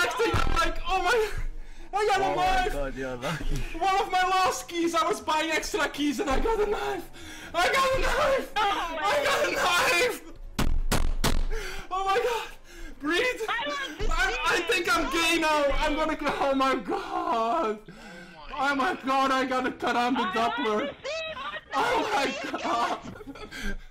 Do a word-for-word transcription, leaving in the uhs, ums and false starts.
next thing I'm like, oh my, I got a Oh knife. my god, you're lucky. One of my last keys, I was buying extra keys and I got a knife. I got a knife. Oh, I got a knife. Oh my god. Breathe. I, I, I think I'm gay now. I'm gonna go. Oh my god. Oh my god, I gotta cut on the Doppler. Oh my god.